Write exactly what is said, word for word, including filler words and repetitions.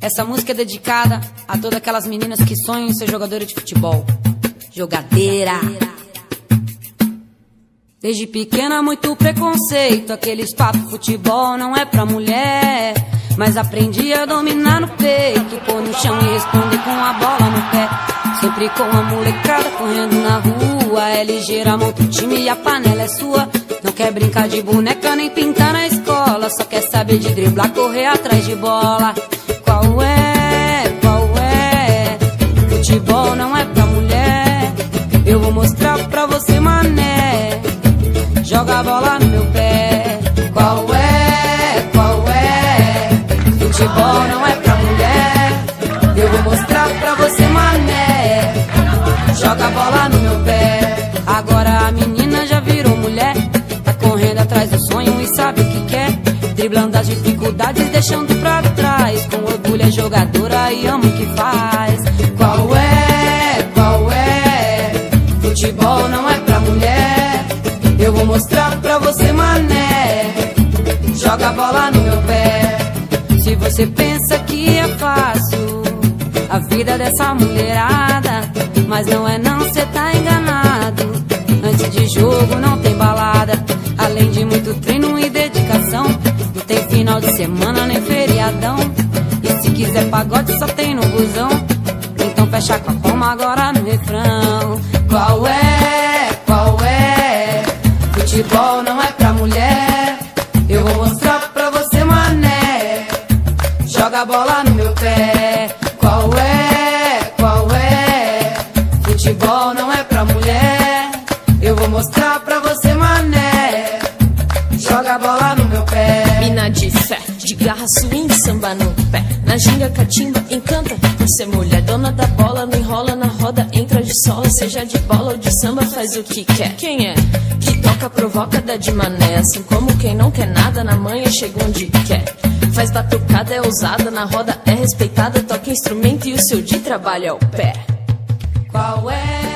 Essa música é dedicada a todas aquelas meninas que sonham em ser jogadora de futebol. Jogadeira. Desde pequena muito preconceito, aqueles papos futebol não é pra mulher. Mas aprendi a dominar no peito, pôr no chão e responder com a bola no pé. Sempre com a molecada correndo na rua, é ligeira, monta o time e a panela é sua. Não quer brincar de boneca nem pintar na escola, só quer saber de driblar, correr atrás de bola. Qual é, qual é? Futebol não é pra mulher. Eu vou mostrar pra você, mané. Joga a bola no meu pé. Qual é, qual é? Futebol não é pra mulher. Eu vou mostrar pra você, mané. Joga a bola no meu pé. Agora a menina já virou mulher, tá correndo atrás do sonho e sabe o que quer. Driblando as dificuldades, deixando pra trás. Com orgulho é jogadora e ama o que faz. Qual é, qual é? Futebol não é pra mulher. Eu vou mostrar pra você, mané. Joga a bola no meu pé. Se você pensa que é fácil a vida dessa mulherada, mas não é não, cê tá enganado. Antes de jogo não tem balada, além de muito treino e dedicação. Não tem final de semana nem feriadão, e se quiser pagode só tem no busão. Então fecha com a palma agora no refrão. Qual é, qual é? Futebol não é pra mulher. Eu vou mostrar pra você, mané. Joga a bola no meu pé. Qual é, qual é? Futebol não é pra mulher. Eu vou mostrar pra você, mané. Joga a bola no meu pé. Mina de fé, de garra, swing, samba no pé. Na ginga, catimba, encanta por ser mulher. Dona da bola, não enrola na roda, entra de sola. Seja de bola ou de samba, faz o que quer. Quem é? Que toca, provoca, dá de mané. Assim como quem não quer nada, na manhã chega onde quer. Faz batucada, é ousada, na roda é respeitada. Toca instrumento e o seu de trabalho é o pé. Qual é?